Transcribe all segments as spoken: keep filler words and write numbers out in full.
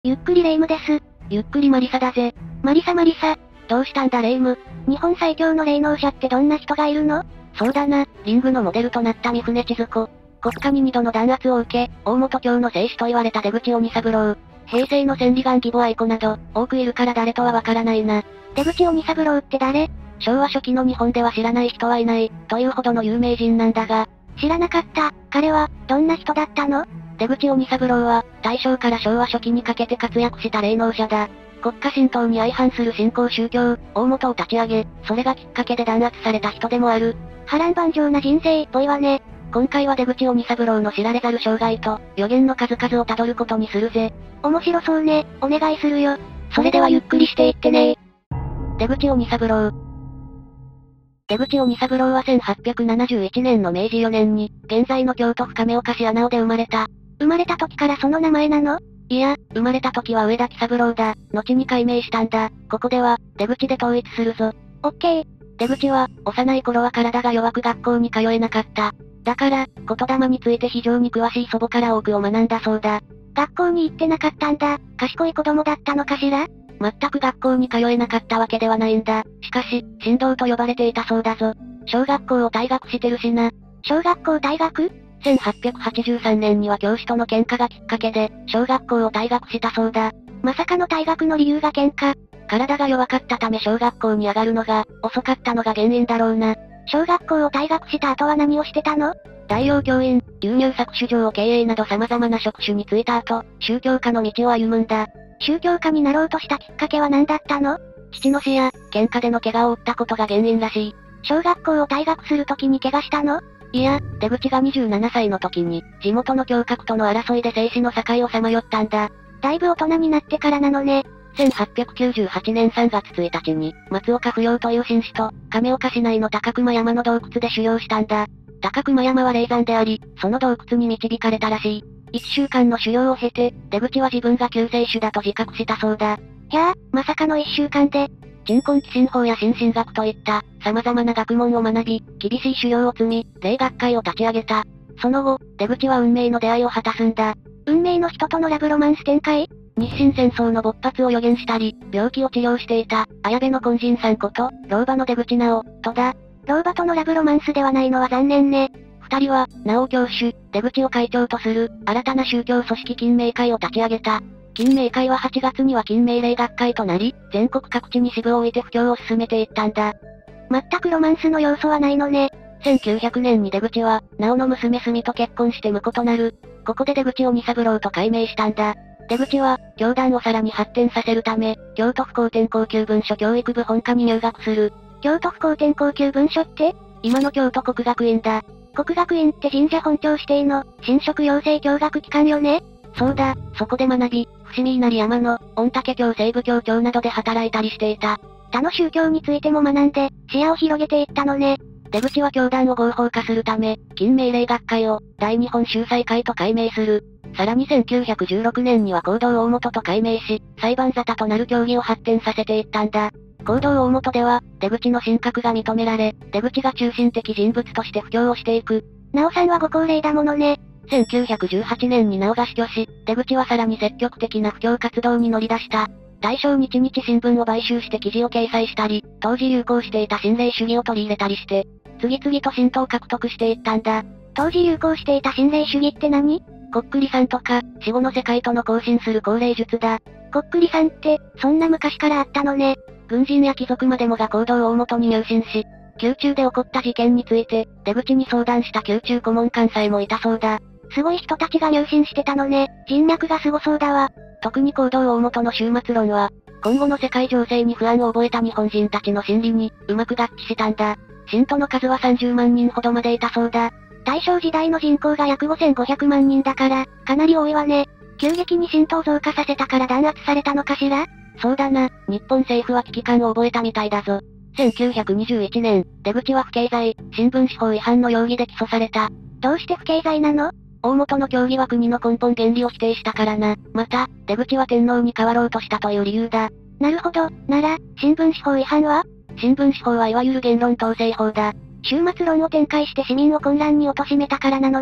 ゆっくりレ夢ムです。 ゆっくりマリサだぜ。 マリサマリサ。 どうしたんだレ夢ム。 日本最強の霊能者ってどんな人がいるの？ そうだな、リングのモデルとなった三船千鶴子。国家に二度の弾圧を受け、大本教の聖子と言われた出口鬼三郎。平成の千里眼義母愛子など、多くいるから誰とはわからないな。 出口鬼三郎って誰？ 昭和初期の日本では知らない人はいない、というほどの有名人なんだが。 知らなかった。彼は、どんな人だったの？ 出口鬼三郎は、大正から昭和初期にかけて活躍した霊能者だ。国家神道に相反する新興宗教、大本を立ち上げ、それがきっかけで弾圧された人でもある。 波乱万丈な人生っぽいわね。 今回は出口鬼三郎の知られざる生涯と、予言の数々をたどることにするぜ。 面白そうね、お願いするよ。 それではゆっくりしていってねー。出口鬼三郎。出口鬼三郎はせんはっぴゃくななじゅういちねんのめいじよねんに、現在の京都府亀岡市穴尾で生まれた。 生まれた時からその名前なの？ いや、生まれた時は上田喜三郎だ。後に改名したんだ。ここでは、出口で統一するぞ。 オッケー。 出口は、幼い頃は体が弱く学校に通えなかった。だから、言霊について非常に詳しい祖母から多くを学んだそうだ。 学校に行ってなかったんだ。賢い子供だったのかしら？ 全く学校に通えなかったわけではないんだ。しかし、神童と呼ばれていたそうだぞ。小学校を退学してるしな。 小学校退学？ せんはっぴゃくはちじゅうさんねんには教師との喧嘩がきっかけで、小学校を退学したそうだ。 まさかの退学の理由が喧嘩。 体が弱かったため小学校に上がるのが、遅かったのが原因だろうな。 小学校を退学した後は何をしてたの？ 大量教員、輸入搾取場を経営など様々な職種に就いた後、宗教家の道を歩むんだ。 宗教家になろうとしたきっかけは何だったの？ 父の死や、喧嘩での怪我を負ったことが原因らしい。 小学校を退学するときに怪我したの？ いや、出口がにじゅうななさいの時に、地元の教閣との争いで生死の境をさまよったんだ。 だいぶ大人になってからなのね。 せんはっぴゃくきゅうじゅうはちねんさんがつついたちに、松岡不要という紳士と、亀岡市内の高熊山の洞窟で修行したんだ。高熊山は霊山であり、その洞窟に導かれたらしい。一週間の修行を経て、出口は自分が救世主だと自覚したそうだ。 いやー、まさかの一週間で。 鎮魂祈心法や心神学といった、様々な学問を学び、厳しい修行を積み、霊学会を立ち上げた。その後、出口は運命の出会いを果たすんだ。 運命の人とのラブロマンス展開？ 日清戦争の勃発を予言したり、病気を治療していた、綾部の根人さんこと、老婆の出口直、とだ。 老婆とのラブロマンスではないのは残念ね。 二人は、直教主、出口を会長とする、新たな宗教組織金明会を立ち上げた。金明会ははちがつには金明霊学会となり、全国各地に支部を置いて布教を進めていったんだ。 全くロマンスの要素はないのね。 せんきゅうひゃくねんに出口は、直の娘住と結婚して婿となる。ここで出口鬼三郎と改名したんだ。出口は、教団をさらに発展させるため、京都府高典高級文書教育部本科に入学する。 京都府高典高級文書って？ 今の京都国学院だ。 国学院って神社本庁指定の、神職養成教学機関よね？ そうだ、そこで学び、伏見稲荷山の、御嶽教西部教庁などで働いたりしていた。 他の宗教についても学んで、視野を広げていったのね。 出口は教団を合法化するため、金明霊学会を、大日本秀才会と改名する。さらにせんきゅうひゃくじゅうろくねんには行動大本と改名し、裁判沙汰となる教義を発展させていったんだ。行動大本では、出口の神格が認められ、出口が中心的人物として布教をしていく。 なおさんはご高齢だものね。 せんきゅうひゃくじゅうはちねんになおが死去し、出口はさらに積極的な布教活動に乗り出した。大正日日新聞を買収して記事を掲載したり、当時流行していた心霊主義を取り入れたりして、次々と浸透を獲得していったんだ。 当時流行していた心霊主義って何？ こっくりさんとか、死後の世界との交信する高霊術だ。 こっくりさんって、そんな昔からあったのね。 軍人や貴族までもが行動大本に入信し、宮中で起こった事件について、出口に相談した宮中顧問官さえもいたそうだ。 すごい人たちが入信してたのね。人脈がすごそうだわ。 特に行動大本の終末論は、今後の世界情勢に不安を覚えた日本人たちの心理に、うまく合致したんだ。信徒の数はさんじゅうまんにんほどまでいたそうだ。 大正時代の人口が約ごせんごひゃくまんにんだから、かなり多いわね。急激に信徒を増加させたから弾圧されたのかしら？ そうだな、日本政府は危機感を覚えたみたいだぞ。せんきゅうひゃくにじゅういちねん、出口は不敬罪、新聞紙法違反の容疑で起訴された。 どうして不敬罪なの？ 大元の教義は国の根本原理を否定したからな。また、出口は天皇に変わろうとしたという理由だ。 なるほど、なら、新聞紙法違反は？ 新聞紙法はいわゆる言論統制法だ。 終末論を展開して市民を混乱に陥めたからなのね。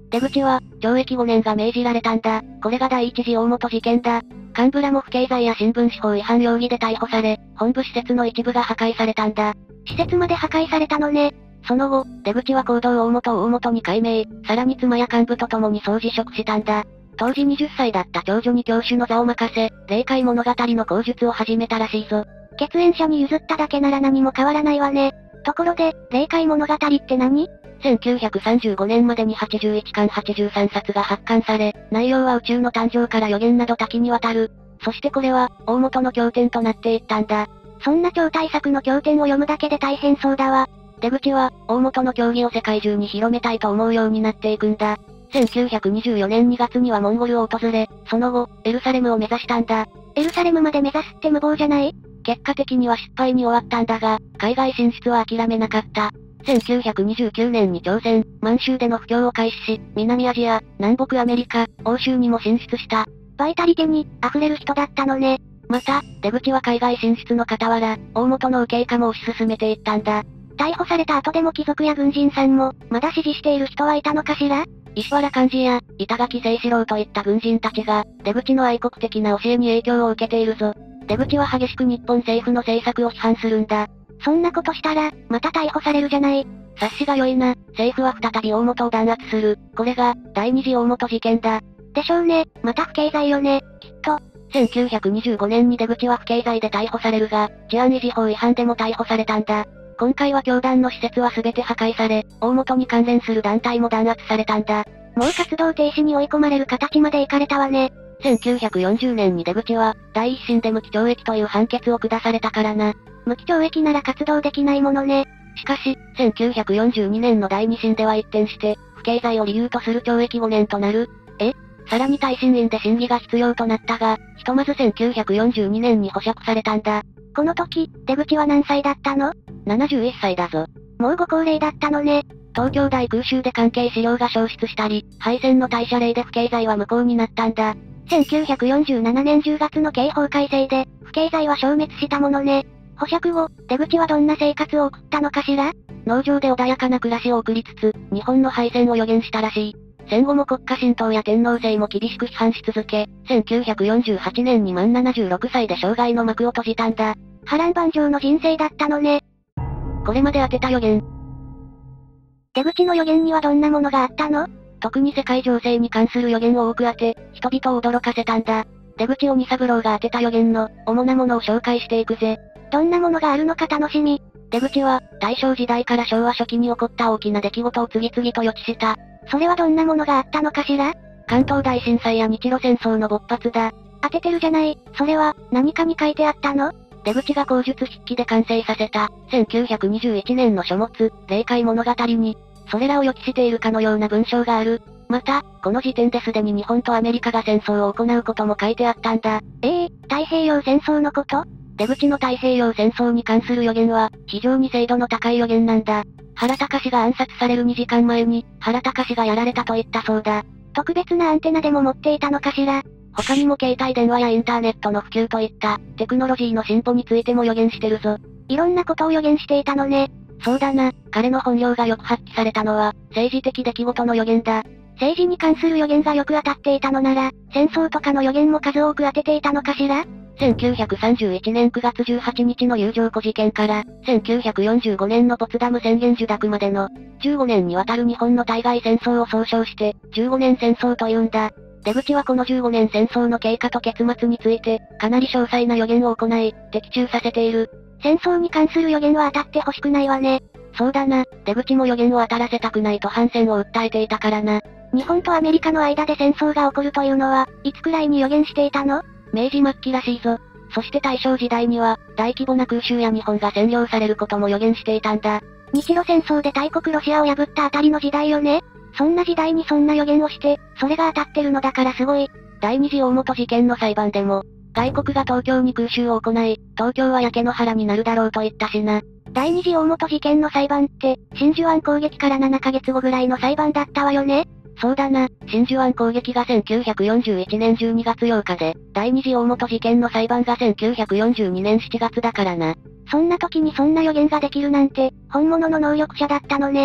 出口は、懲役ごねんが命じられたんだ。これが第一次大本事件だ。幹部らも不敬罪や新聞紙法違反容疑で逮捕され、本部施設の一部が破壊されたんだ。 施設まで破壊されたのね。 その後、出口は行動大本を大本に改名、さらに妻や幹部と共に総辞職したんだ。当時はたちだった長女に教主の座を任せ、霊界物語の口述を始めたらしいぞ。 血縁者に譲っただけなら何も変わらないわね。ところで、霊界物語って何？ せんきゅうひゃくさんじゅうごねんまでにはちじゅういっかんはちじゅうさんさつが発刊され、内容は宇宙の誕生から予言など多岐にわたる。そしてこれは、大元の経典となっていったんだ。 そんな超大作の経典を読むだけで大変そうだわ。 出口は、大元の教義を世界中に広めたいと思うようになっていくんだ。せんきゅうひゃくにじゅうよねんにがつにはモンゴルを訪れ、その後、エルサレムを目指したんだ。 エルサレムまで目指すって無謀じゃない？ 結果的には失敗に終わったんだが、海外進出は諦めなかった。せんきゅうひゃくにじゅうきゅうねんに朝鮮、満州での布教を開始し、南アジア、南北アメリカ、欧州にも進出した。 バイタリティに溢れる人だったのね。 また、出口は海外進出の傍ら、大元の右傾化も推し進めていったんだ。 逮捕された後でも貴族や軍人さんも、まだ支持している人はいたのかしら？ 石原幹事や、板垣清志郎といった軍人たちが、出口の愛国的な教えに影響を受けているぞ。出口は激しく日本政府の政策を批判するんだ。 そんなことしたら、また逮捕されるじゃない。 察しが良いな。政府は再び大元を弾圧する。これが、第二次大元事件だ。 でしょうね。また不敬罪よね。きっと。 せんきゅうひゃくにじゅうごねんに出口は不敬罪で逮捕されるが、治安維持法違反でも逮捕されたんだ。今回は教団の施設は全て破壊され、大元に関連する団体も弾圧されたんだ。 もう活動停止に追い込まれる形まで行かれたわね。 せんきゅうひゃくよんじゅうねんに出口は、第一審で無期懲役という判決を下されたからな。 無期懲役なら活動できないものね。 しかし、せんきゅうひゃくよんじゅうにねんの第二審では一転して、不敬罪を理由とする懲役ごねんとなる。え？さらに大審院で審議が必要となったが、ひとまずせんきゅうひゃくよんじゅうにねんに保釈されたんだ。 この時、出口は何歳だったの？ ななじゅういっさいだぞ。 もうご高齢だったのね。 東京大空襲で関係資料が消失したり、敗戦の大赦令で不敬罪は無効になったんだ。 せんきゅうひゃくよんじゅうななねんじゅうがつの刑法改正で、不敬罪は消滅したものね。保釈後、出口はどんな生活を送ったのかしら？ 農場で穏やかな暮らしを送りつつ、日本の敗戦を予言したらしい。戦後も国家神道や天皇制も厳しく批判し続け、せんきゅうひゃくよんじゅうはちねんに満ななじゅうろくさいで生涯の幕を閉じたんだ。 波乱万丈の人生だったのね。 これまで当てた予言。 出口の予言にはどんなものがあったの？ 特に世界情勢に関する予言を多く当て、人々を驚かせたんだ。出口鬼三郎が当てた予言の、主なものを紹介していくぜ。 どんなものがあるのか楽しみ。 出口は、大正時代から昭和初期に起こった大きな出来事を次々と予知した。 それはどんなものがあったのかしら？ 関東大震災や日露戦争の勃発だ。 当ててるじゃない。それは、何かに書いてあったの？ 出口が口述筆記で完成させた、せんきゅうひゃくにじゅういちねんの書物、霊界物語に、それらを予期しているかのような文章がある。また、この時点ですでに日本とアメリカが戦争を行うことも書いてあったんだ。 ええー、太平洋戦争のこと？ 出口の太平洋戦争に関する予言は、非常に精度の高い予言なんだ。原敬が暗殺されるにじかんまえに、原敬がやられたと言ったそうだ。 特別なアンテナでも持っていたのかしら？ 他にも携帯電話やインターネットの普及といった、テクノロジーの進歩についても予言してるぞ。 いろんなことを予言していたのね。 そうだな、彼の本領がよく発揮されたのは、政治的出来事の予言だ。 政治に関する予言がよく当たっていたのなら、戦争とかの予言も数多く当てていたのかしら？ せんきゅうひゃくさんじゅういちねんくがつじゅうはちにちの友情湖事件から、せんきゅうひゃくよんじゅうごねんのポツダム宣言受諾までの、じゅうごねんにわたる日本の対外戦争を総称して、じゅうごねん戦争と言うんだ。出口はこのじゅうごねん戦争の経過と結末について、かなり詳細な予言を行い、的中させている。 戦争に関する予言は当たってほしくないわね。 そうだな、出口も予言を当たらせたくないと反戦を訴えていたからな。 日本とアメリカの間で戦争が起こるというのは、いつくらいに予言していたの？ 明治末期らしいぞ。そして大正時代には、大規模な空襲や日本が占領されることも予言していたんだ。 日露戦争で大国ロシアを破ったあたりの時代よね。そんな時代にそんな予言をして、それが当たってるのだからすごい。 第二次大本事件の裁判でも、外国が東京に空襲を行い、東京は焼け野原になるだろうと言ったしな。 第二次大本事件の裁判って、真珠湾攻撃からななかげつごぐらいの裁判だったわよね。 そうだな、真珠湾攻撃がせんきゅうひゃくよんじゅういちねんじゅうにがつようかで、第二次大本事件の裁判がせんきゅうひゃくよんじゅうにねんしちがつだからな。 そんな時にそんな予言ができるなんて、本物の能力者だったのね。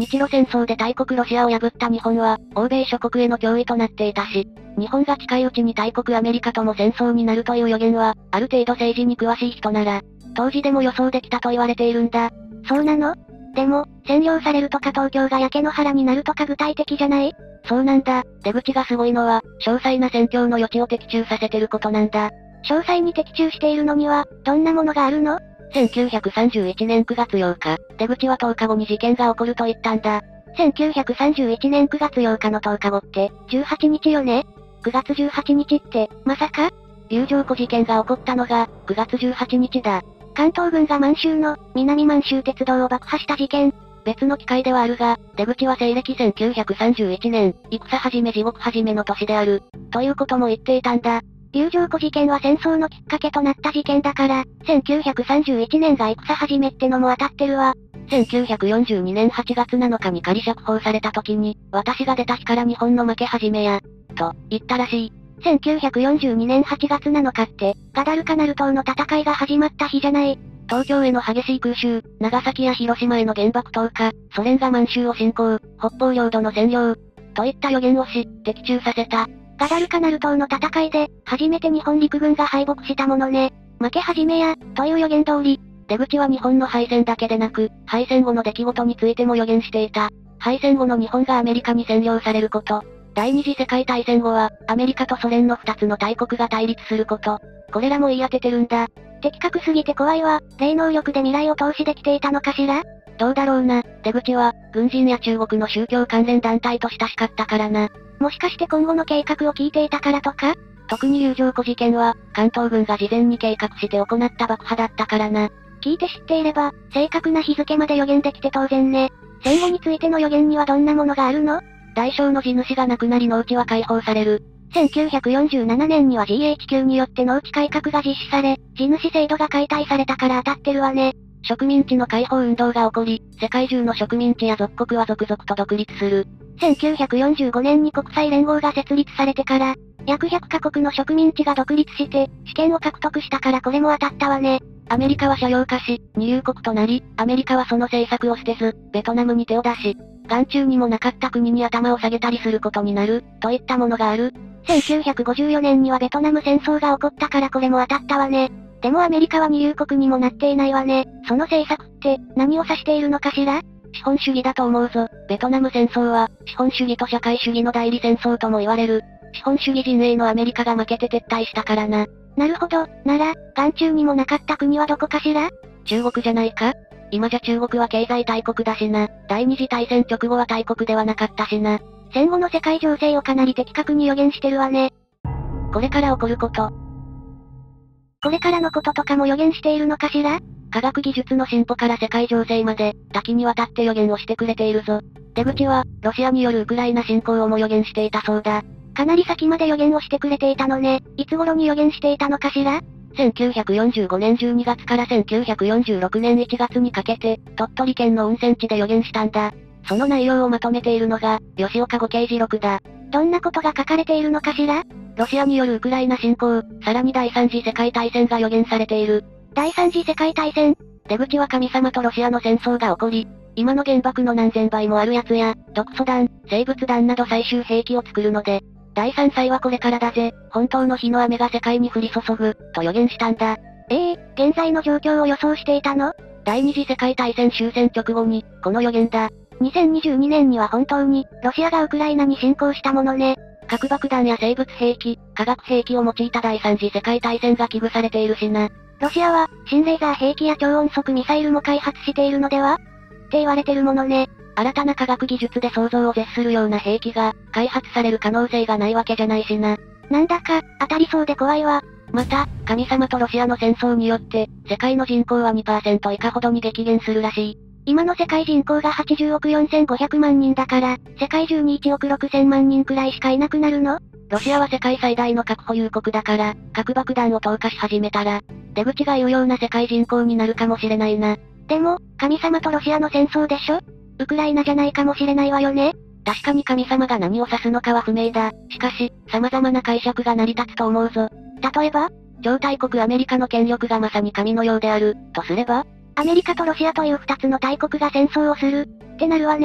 日露戦争で大国ロシアを破った日本は、欧米諸国への脅威となっていたし、日本が近いうちに大国アメリカとも戦争になるという予言は、ある程度政治に詳しい人なら、当時でも予想できたと言われているんだ。 そうなの？でも、占領されるとか東京が焼け野原になるとか具体的じゃない？ そうなんだ。出口がすごいのは、詳細な戦況の余地を的中させてることなんだ。 詳細に的中しているのには、どんなものがあるの？ せんきゅうひゃくさんじゅういちねんくがつようか、出口はとおかごに事件が起こると言ったんだ。 せんきゅうひゃくさんじゅういちねんくがつようかのとおかごって、じゅうはちにちよね？くがつじゅうはちにちって、まさか？ 友情湖事件が起こったのが、くがつじゅうはちにちだ。 関東軍が満州の、南満州鉄道を爆破した事件。 別の機会ではあるが、出口は西暦せんきゅうひゃくさんじゅういちねん、戦始め地獄始めの年である。ということも言っていたんだ。 友情湖事件は戦争のきっかけとなった事件だから、せんきゅうひゃくさんじゅういちねんが戦始めってのも当たってるわ。 せんきゅうひゃくよんじゅうにねんはちがつなのかに仮釈放された時に、私が出た日から日本の負け始めや、と言ったらしい。 せんきゅうひゃくよんじゅうにねんはちがつなのかって、ガダルカナル島の戦いが始まった日じゃない。 東京への激しい空襲、長崎や広島への原爆投下、ソ連が満州を侵攻、北方領土の占領、といった予言をし、的中させた。 ガダルカナル島の戦いで、初めて日本陸軍が敗北したものね。負け始めや、という予言通り。 出口は日本の敗戦だけでなく、敗戦後の出来事についても予言していた。敗戦後の日本がアメリカに占領されること。第二次世界大戦後は、アメリカとソ連の二つの大国が対立すること。これらも言い当ててるんだ。 的確すぎて怖いわ。霊能力で未来を投資できていたのかしら？ どうだろうな。出口は、軍人や中国の宗教関連団体と親しかったからな。 もしかして今後の計画を聞いていたからとか？ 特に友情湖事件は、関東軍が事前に計画して行った爆破だったからな。 聞いて知っていれば、正確な日付まで予言できて当然ね。戦後についての予言にはどんなものがあるの？ 大小の地主が亡くなり農地は解放される。 せんきゅうひゃくよんじゅうななねんには ジーエイチキュー によって農地改革が実施され、地主制度が解体されたから当たってるわね。 植民地の解放運動が起こり、世界中の植民地や属国は続々と独立する。 せんきゅうひゃくよんじゅうごねんに国際連合が設立されてから、約ひゃくかこくの植民地が独立して、主権を獲得したからこれも当たったわね。 アメリカは斜陽化し、二流国となり、アメリカはその政策を捨てず、ベトナムに手を出し、眼中にもなかった国に頭を下げたりすることになる、といったものがある。 せんきゅうひゃくごじゅうよねんにはベトナム戦争が起こったからこれも当たったわね。でもアメリカは二流国にもなっていないわね。その政策って、何を指しているのかしら？ 資本主義だと思うぞ。ベトナム戦争は、資本主義と社会主義の代理戦争とも言われる。資本主義陣営のアメリカが負けて撤退したからな。 なるほど。なら、眼中にもなかった国はどこかしら？ 中国じゃないか？今じゃ中国は経済大国だしな。第二次大戦直後は大国ではなかったしな。 戦後の世界情勢をかなり的確に予言してるわね。 これから起こること。 これからのこととかも予言しているのかしら？ 科学技術の進歩から世界情勢まで、多岐にわたって予言をしてくれているぞ。出口は、ロシアによるウクライナ侵攻をも予言していたそうだ。 かなり先まで予言をしてくれていたのね。いつ頃に予言していたのかしら？ せんきゅうひゃくよんじゅうごねんじゅうにがつからせんきゅうひゃくよんじゅうろくねんいちがつにかけて、鳥取県の温泉地で予言したんだ。その内容をまとめているのが、吉岡五景示録だ。 どんなことが書かれているのかしら？ ロシアによるウクライナ侵攻、さらに第三次世界大戦が予言されている。 第三次世界大戦？ 出口は神様とロシアの戦争が起こり、今の原爆の何千倍もあるやつや、毒素弾、生物弾など最終兵器を作るので、第三祭はこれからだぜ、本当の日の雨が世界に降り注ぐ、と予言したんだ。 ええー、現在の状況を予想していたの？ 第二次世界大戦終戦直後に、この予言だ。 にせんにじゅうにねんには本当に、ロシアがウクライナに侵攻したものね。 核爆弾や生物兵器、化学兵器を用いた第三次世界大戦が危惧されているしな。 ロシアは、新レーザー兵器や超音速ミサイルも開発しているのでは？って言われてるものね。 新たな科学技術で想像を絶するような兵器が、開発される可能性がないわけじゃないしな。 なんだか、当たりそうで怖いわ。 また、神様とロシアの戦争によって、世界の人口は にパーセント 以下ほどに激減するらしい。 今の世界人口がはちじゅうおくよんせんごひゃくまんにんだから、世界中にいちおくろくせんまんにんくらいしかいなくなるの？ ロシアは世界最大の核保有国だから、核爆弾を投下し始めたら、出口が言うような世界人口になるかもしれないな。 でも、神様とロシアの戦争でしょ？ウクライナじゃないかもしれないわよね？ 確かに神様が何を指すのかは不明だ。しかし、様々な解釈が成り立つと思うぞ。 例えば？ 超大国アメリカの権力がまさに神のようである、とすれば？ アメリカとロシアという二つの大国が戦争をする、ってなるわね。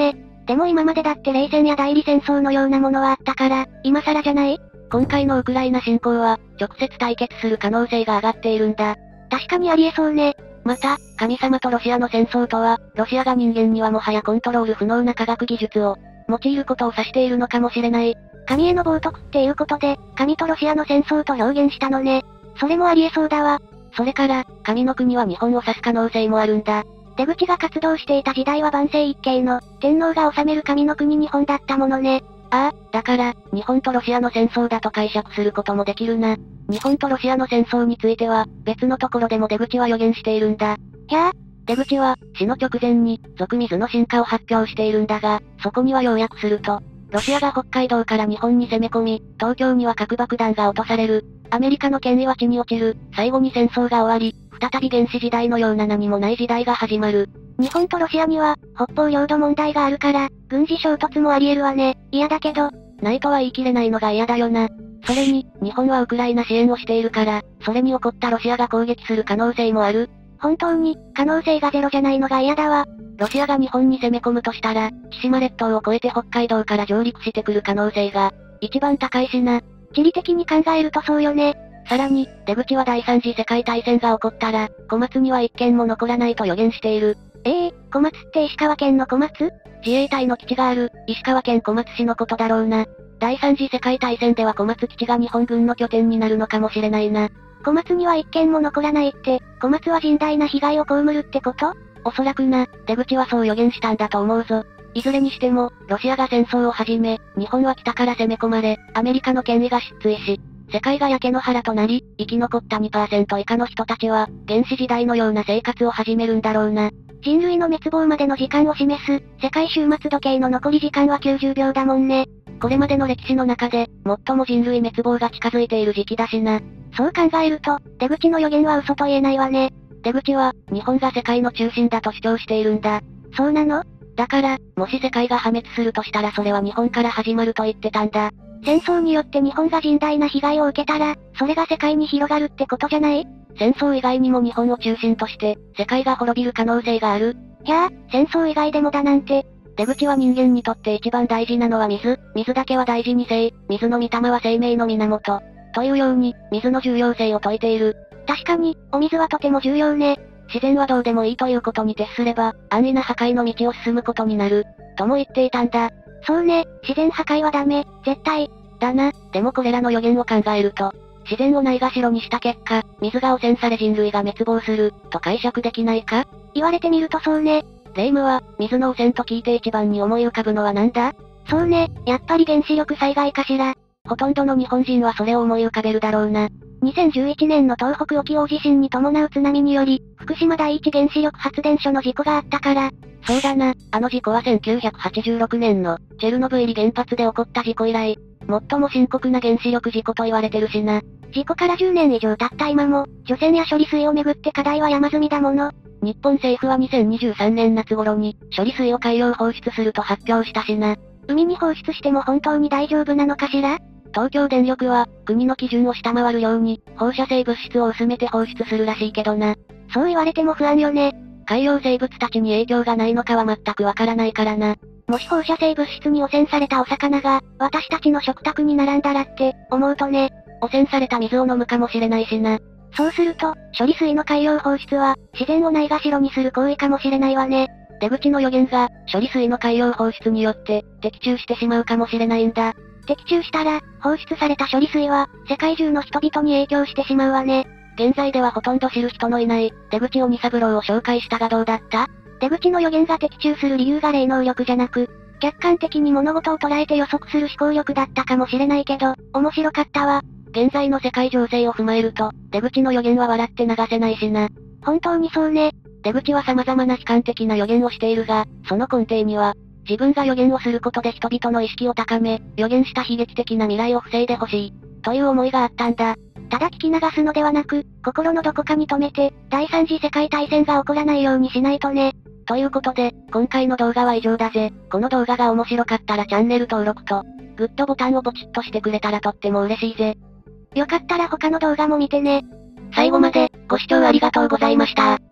でも今までだって冷戦や代理戦争のようなものはあったから、今更じゃない？ 今回のウクライナ侵攻は、直接対決する可能性が上がっているんだ。 確かにありえそうね。 また、神様とロシアの戦争とは、ロシアが人間にはもはやコントロール不能な科学技術を用いることを指しているのかもしれない。 神への冒涜っていうことで、神とロシアの戦争と表現したのね。それもありえそうだわ。 それから、神の国は日本を指す可能性もあるんだ。 出口が活動していた時代は万世一系の、天皇が治める神の国日本だったものね。 ああ、だから、日本とロシアの戦争だと解釈することもできるな。日本とロシアの戦争については、別のところでも出口は予言しているんだ。 ひゃあ、 出口は、死の直前に、俗水の進化を発表しているんだが、そこには要約すると、ロシアが北海道から日本に攻め込み、東京には核爆弾が落とされる。アメリカの権威は地に落ちる。最後に戦争が終わり、再び原始時代のような何もない時代が始まる。 日本とロシアには、北方領土問題があるから、軍事衝突もあり得るわね。嫌だけど。 ないとは言い切れないのが嫌だよな。それに、日本はウクライナ支援をしているから、それに起こったロシアが攻撃する可能性もある。 本当に、可能性がゼロじゃないのが嫌だわ。 ロシアが日本に攻め込むとしたら、千島列島を越えて北海道から上陸してくる可能性が、一番高いしな。 地理的に考えるとそうよね。 さらに、出口は第三次世界大戦が起こったら、小松には一軒も残らないと予言している。 ええー、小松って石川県の小松？ 自衛隊の基地がある、石川県小松市のことだろうな。第三次世界大戦では小松基地が日本軍の拠点になるのかもしれないな。 小松には一軒も残らないって、小松は甚大な被害を被るってこと？ おそらくな、出口はそう予言したんだと思うぞ。いずれにしても、ロシアが戦争を始め、日本は北から攻め込まれ、アメリカの権威が失墜し、世界が焼け野原となり、生き残った にパーセント 以下の人たちは、原始時代のような生活を始めるんだろうな。 人類の滅亡までの時間を示す、世界終末時計の残り時間はきゅうじゅうびょうだもんね。 これまでの歴史の中で、最も人類滅亡が近づいている時期だしな。 そう考えると、出口の予言は嘘と言えないわね。 出口は、日本が世界の中心だと主張しているんだ。 そうなの？ だから、もし世界が破滅するとしたらそれは日本から始まると言ってたんだ。 戦争によって日本が甚大な被害を受けたら、それが世界に広がるってことじゃない？ 戦争以外にも日本を中心として、世界が滅びる可能性がある。 ひゃあ、戦争以外でもだなんて。 出口は人間にとって一番大事なのは水、水だけは大事にせい、水の御霊は生命の源。というように、水の重要性を説いている。 確かに、お水はとても重要ね。 自然はどうでもいいということに徹すれば、安易な破壊の道を進むことになる。とも言っていたんだ。 そうね、自然破壊はダメ、絶対。 だな、でもこれらの予言を考えると、自然をないがしろにした結果、水が汚染され人類が滅亡する、と解釈できないか？ 言われてみるとそうね。 霊夢は、水の汚染と聞いて一番に思い浮かぶのは何だ？ そうね、やっぱり原子力災害かしら。 ほとんどの日本人はそれを思い浮かべるだろうな。 にせんじゅういちねんの東北沖大地震に伴う津波により、福島第一原子力発電所の事故があったから。 そうだな、あの事故はせんきゅうひゃくはちじゅうろくねんの、チェルノブイリ原発で起こった事故以来、最も深刻な原子力事故と言われてるしな。 事故からじゅうねん以上経った今も、除染や処理水をめぐって課題は山積みだもの。 日本政府はにせんにじゅうさんねん夏頃に、処理水を海洋放出すると発表したしな。 海に放出しても本当に大丈夫なのかしら？ 東京電力は、国の基準を下回るように、放射性物質を薄めて放出するらしいけどな。 そう言われても不安よね。 海洋生物たちに影響がないのかは全くわからないからな。 もし放射性物質に汚染されたお魚が、私たちの食卓に並んだらって、思うとね。 汚染された水を飲むかもしれないしな。 そうすると、処理水の海洋放出は、自然をないがしろにする行為かもしれないわね。 出口の予言が、処理水の海洋放出によって、的中してしまうかもしれないんだ。 的中したら、放出された処理水は、世界中の人々に影響してしまうわね。 現在ではほとんど知る人のいない、出口鬼三郎を紹介したがどうだった？ 出口の予言が的中する理由が霊能力じゃなく、客観的に物事を捉えて予測する思考力だったかもしれないけど、面白かったわ。 現在の世界情勢を踏まえると、出口の予言は笑って流せないしな。 本当にそうね。 出口は様々な悲観的な予言をしているが、その根底には、自分が予言をすることで人々の意識を高め、予言した悲劇的な未来を防いでほしい、という思いがあったんだ。 ただ聞き流すのではなく、心のどこかに留めて、第三次世界大戦が起こらないようにしないとね。 ということで、今回の動画は以上だぜ。この動画が面白かったらチャンネル登録と、グッドボタンをポチッとしてくれたらとっても嬉しいぜ。 よかったら他の動画も見てね。 最後まで、ご視聴ありがとうございました。